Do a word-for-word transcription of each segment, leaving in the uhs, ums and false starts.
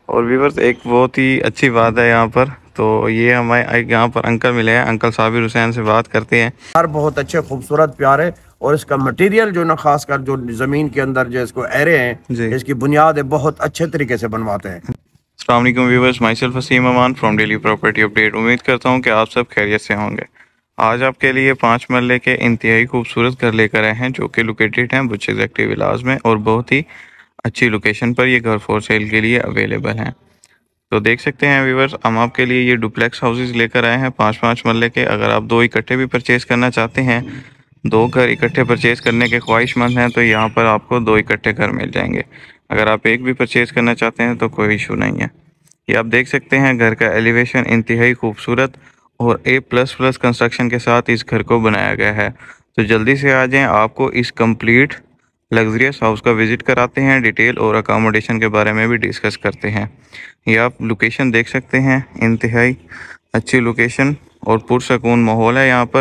और व्यूवर्स एक बहुत ही अच्छी बात है यहाँ पर, तो ये हमारे यहाँ पर अंकल मिले हैं, अंकल साबिर हुसैन से बात करते हैं। घर बहुत अच्छे खूबसूरत प्यारे, और इसका मटेरियल जो ना खासकर जो ज़मीन के अंदर जो इसको एरे हैं, इसकी बुनियाद है बहुत अच्छे तरीके से बनवाते हैं। अस्सलाम वालेकुम viewers, myself Wasim Aman from daily property update. उम्मीद करता हूँ कि आप सब खैरियत से होंगे। आज आपके लिए पाँच मरले के इंतहाई खूबसूरत घर लेकर आए हैं जो कि लोकेटेड हैं बुर्ज एग्जेक्टिव विलास में, और बहुत ही अच्छी लोकेशन पर ये घर फॉर सेल के लिए अवेलेबल हैं। तो देख सकते हैं व्यूवर्स, हम आपके लिए ये डुप्लेक्स हाउसेज लेकर आए हैं पाँच पाँच मरले के। अगर आप दो इकट्ठे भी परचेज़ करना चाहते हैं, दो घर इकट्ठे परचेज़ करने के ख्वाहिशमंद हैं, तो यहाँ पर आपको दो इकट्ठे घर मिल जाएंगे। अगर आप एक भी परचेज़ करना चाहते हैं तो कोई इशू नहीं है। ये आप देख सकते हैं घर का एलिवेशन इंतहाई खूबसूरत और ए प्लस प्लस कंस्ट्रक्शन के साथ इस घर को बनाया गया है। तो जल्दी से आ जाएं, आपको इस कंप्लीट लग्जरियस हाउस का विज़िट कराते हैं, डिटेल और अकामोडेशन के बारे में भी डिस्कस करते हैं। ये आप लोकेशन देख सकते हैं, इंतहाई अच्छी लोकेशन और पुरसकून माहौल है यहाँ पर।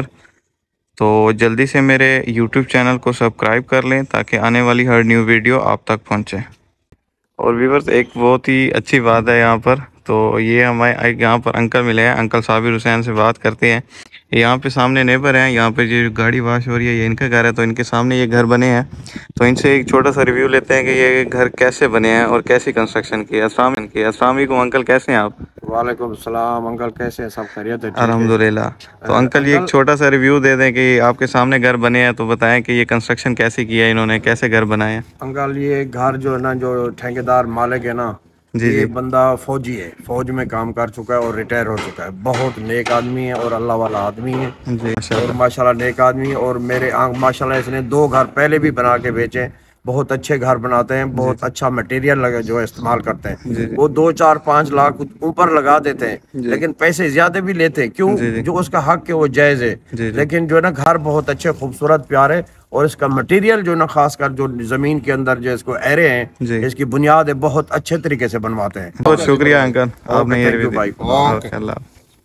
तो जल्दी से मेरे यूट्यूब चैनल को सब्सक्राइब कर लें ताकि आने वाली हर न्यू वीडियो आप तक पहुँचे। और व्यूवर्स एक बहुत ही अच्छी बात है यहाँ पर, तो ये हमारे यहाँ पर अंकल मिले हैं, अंकल साबिर हुसैन से बात करते हैं। यहाँ पे सामने नेबर हैं, यहाँ पे जो गाड़ी वॉश हो रही है ये इनका घर है, तो इनके सामने ये घर बने हैं। तो इनसे एक छोटा सा रिव्यू लेते हैं कि ये घर कैसे बने हैं और कैसी कंस्ट्रक्शन की है। अस्सलाम वालेकुम अंकल, कैसे हैं आप? वालेकुम सलाम अंकल, कैसे हैं? सब खैरियत है? अल्हम्दुलिल्लाह। तो अंकल ये एक छोटा सा रिव्यू दे दें कि आपके सामने घर बने हैं, तो बताएं कि ये कंस्ट्रक्शन कैसे किया है इन्होंने, कैसे घर बनाए हैं। अंकल ये घर जो है ना, जो ठेकेदार मालिक है ना, जी ये जी बंदा फौजी है, फौज में काम कर चुका है और रिटायर हो चुका है। बहुत नेक आदमी है और अल्लाह वाला आदमी है जी और माशाल्लाह नेक आदमी है। और मेरे आंख माशाल्लाह इसने दो घर पहले भी बना के बेचे। बहुत अच्छे घर बनाते हैं, बहुत अच्छा मटेरियल लगे जो इस्तेमाल करते हैं। वो दो चार पाँच लाख ऊपर लगा देते हैं, लेकिन पैसे ज्यादा भी लेते हैं। क्यों? जो उसका हक है वो जायज है। लेकिन जो है ना, घर बहुत अच्छे खूबसूरत प्यारे, और इसका मटेरियल जो ना खासकर जो जमीन के अंदर जो इसको एरे हैं, इसकी बुनियाद है बहुत अच्छे तरीके से बनवाते हैं। बहुत शुक्रिया अंकल, आपने ये रिव्यू भाई। दिया।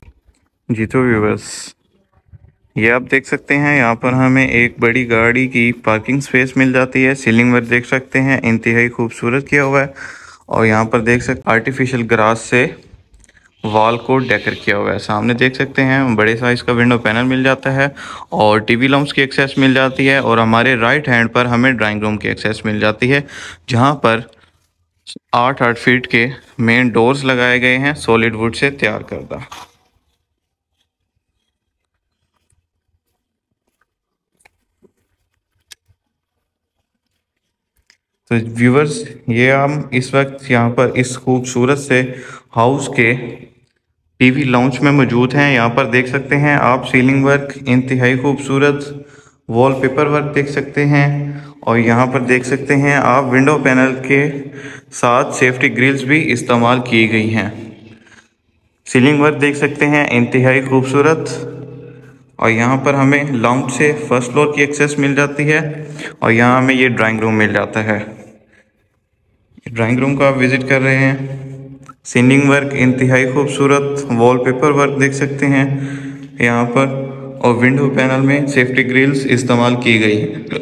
जी तो व्यूवर्स, ये आप देख सकते हैं यहाँ पर हमें एक बड़ी गाड़ी की पार्किंग स्पेस मिल जाती है। सीलिंग वर्क देख सकते हैं, इंतहाई खूबसूरत किया हुआ है। और यहाँ पर देख सकते आर्टिफिशियल ग्रास से वॉल को डेकर किया हुआ है। सामने देख सकते हैं बड़े साइज़ का विंडो पैनल मिल जाता है और टीवी लम्प्स की एक्सेस मिल जाती है। और हमारे राइट हैंड पर हमें ड्राइंग रूम की एक्सेस मिल जाती है, जहाँ पर आठ आठ फीट के मेन डोर्स लगाए गए हैं सॉलिड वुड से तैयार करदा। तो व्यूवर्स, ये हम इस वक्त यहाँ पर इस खूबसूरत से हाउस के टीवी लाउंज में मौजूद हैं। यहाँ पर देख सकते हैं आप सीलिंग वर्क इंतहाई खूबसूरत, वॉलपेपर वर्क देख सकते हैं। और यहाँ पर देख सकते हैं आप विंडो पैनल के साथ सेफ्टी ग्रिल्स भी इस्तेमाल की गई हैं। सीलिंग वर्क देख सकते हैं इंतहाई खूबसूरत। और यहाँ पर हमें लाउंज से फर्स्ट फ्लोर की एक्सेस मिल जाती है, और यहाँ हमें ये ड्राइंग रूम मिल जाता है। ड्राइंग रूम का आप विजिट कर रहे हैं। सीलिंग वर्क इंतहाई खूबसूरत, वॉलपेपर वर्क देख सकते हैं यहाँ पर, और विंडो पैनल में सेफ्टी ग्रिल्स इस्तेमाल की गई है।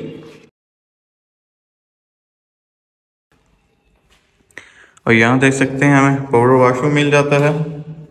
और यहाँ देख सकते हैं हमें पाउडर वॉशरूम मिल जाता है।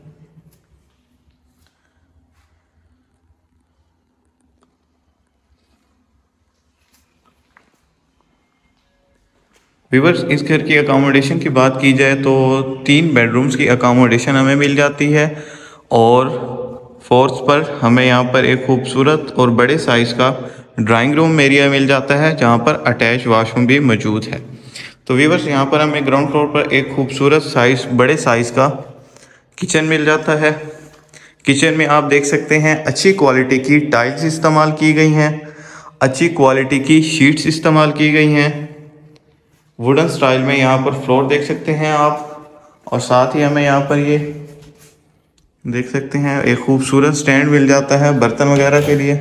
व्यूवर्स, इस घर की अकोमोडेशन की बात की जाए तो तीन बेडरूम्स की अकोमोडेशन हमें मिल जाती है, और फोर्थ पर हमें यहाँ पर एक खूबसूरत और बड़े साइज़ का ड्राइंग रूम एरिया मिल जाता है, जहाँ पर अटैच वाशरूम भी मौजूद है। तो व्यूवर्स, यहाँ पर हमें ग्राउंड फ्लोर पर एक खूबसूरत साइज बड़े साइज़ का किचन मिल जाता है। किचन में आप देख सकते हैं अच्छी क्वालिटी की टाइल्स इस्तेमाल की गई हैं, अच्छी क्वालिटी की शीट्स इस्तेमाल की गई हैं। वुडन स्टाइल में यहाँ पर फ्लोर देख सकते हैं आप, और साथ ही हमें यहाँ पर ये देख सकते हैं एक खूबसूरत स्टैंड मिल जाता है बर्तन वगैरह के लिए।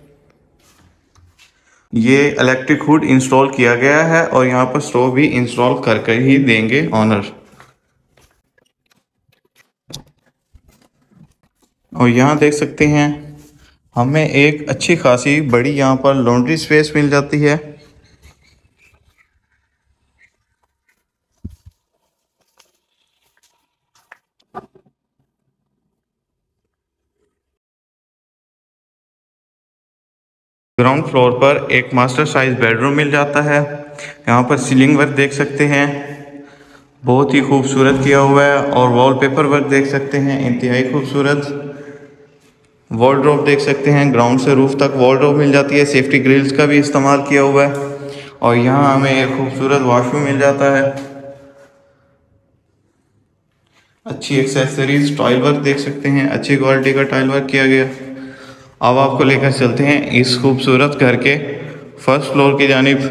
ये इलेक्ट्रिक हुड इंस्टॉल किया गया है, और यहाँ पर स्टोव भी इंस्टॉल करके ही देंगे ऑनर। और यहाँ देख सकते हैं हमें एक अच्छी खासी बड़ी यहाँ पर लॉन्ड्री स्पेस मिल जाती है। ग्राउंड फ्लोर पर एक मास्टर साइज बेडरूम मिल जाता है। यहाँ पर सीलिंग वर्क देख सकते हैं, बहुत ही खूबसूरत किया हुआ है, और वॉलपेपर वर्क देख सकते हैं, इंतहाई खूबसूरत। वॉलड्रॉप देख सकते हैं, ग्राउंड से रूफ तक वॉलड्रॉप मिल जाती है, सेफ्टी ग्रिल्स का भी इस्तेमाल किया हुआ है। और यहाँ हमें एक खूबसूरत वॉशरूम मिल जाता है, अच्छी एक्सेसरीज, टाइल वर्क देख सकते हैं, अच्छी क्वालिटी का टाइल वर्क किया गया। अब आपको लेकर चलते हैं इस खूबसूरत घर के फर्स्ट फ्लोर की जानिब।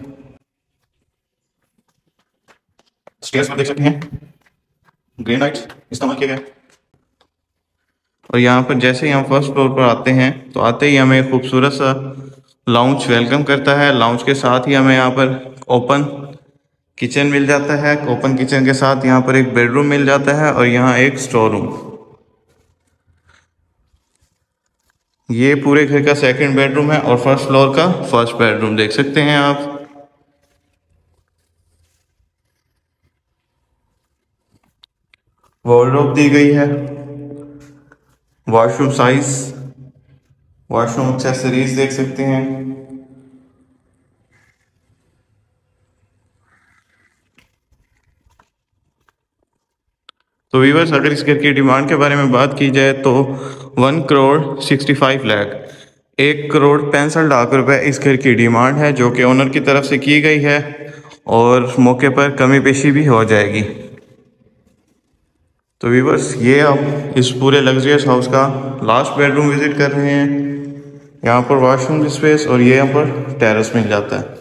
स्टेयर्स देख सकते हैं, ग्रेनाइट इस्तेमाल किया गया। और यहाँ पर जैसे ही हम फर्स्ट फ्लोर पर आते हैं तो आते ही हमें खूबसूरत सा लाउंज वेलकम करता है। लाउंज के साथ ही हमें यहाँ पर ओपन किचन मिल जाता है। ओपन किचन के साथ यहाँ पर एक बेडरूम मिल जाता है और यहाँ एक स्टोर रूम। ये पूरे घर का सेकंड बेडरूम है और फर्स्ट फ्लोर का फर्स्ट बेडरूम देख सकते हैं आप। वॉलड्रॉप दी गई है, वॉशरूम साइज, वॉशरूम एक्सेसरीज देख सकते हैं। तो व्यूअर्स, अगर इस घर की डिमांड के बारे में बात की जाए तो one crore sixty five lakh एक करोड़ पैंसठ लाख रुपए इस घर की डिमांड है, जो कि ओनर की तरफ से की गई है, और मौके पर कमी पेशी भी हो जाएगी। तो व्यूअर्स, ये आप इस पूरे लग्जरियस हाउस का लास्ट बेडरूम विजिट कर रहे हैं। यहाँ पर वॉशरूम स्पेस और ये यहाँ पर टेरेस मिल जाता है।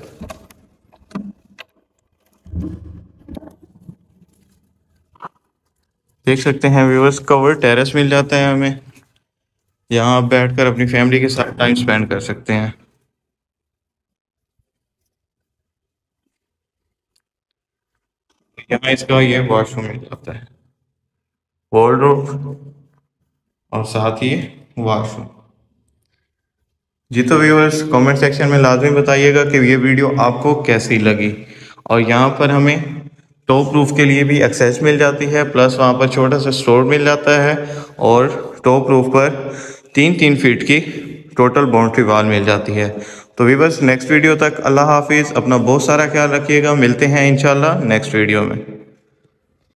देख सकते हैं व्यूअर्स, कवर टेरेस मिल जाता है हमें। यहाँ आप बैठकर अपनी फैमिली के साथ टाइम स्पेंड कर सकते हैं। यहाँ इसका ये वॉशरूम मिल जाता है, वॉलड्रॉप और साथ ही वॉशरूम। जी तो व्यूअर्स, कमेंट सेक्शन में लाजमी बताइएगा कि ये वीडियो आपको कैसी लगी। और यहाँ पर हमें टॉप रूफ के लिए भी एक्सेस मिल जाती है, प्लस वहाँ पर छोटा सा स्टोर मिल जाता है, और टॉप रूफ पर तीन तीन फीट की टोटल बाउंड्री वॉल मिल जाती है। तो व्यूअर्स, नेक्स्ट वीडियो तक अल्लाह हाफिज़, अपना बहुत सारा ख्याल रखिएगा। मिलते हैं इंशाल्लाह नेक्स्ट वीडियो में।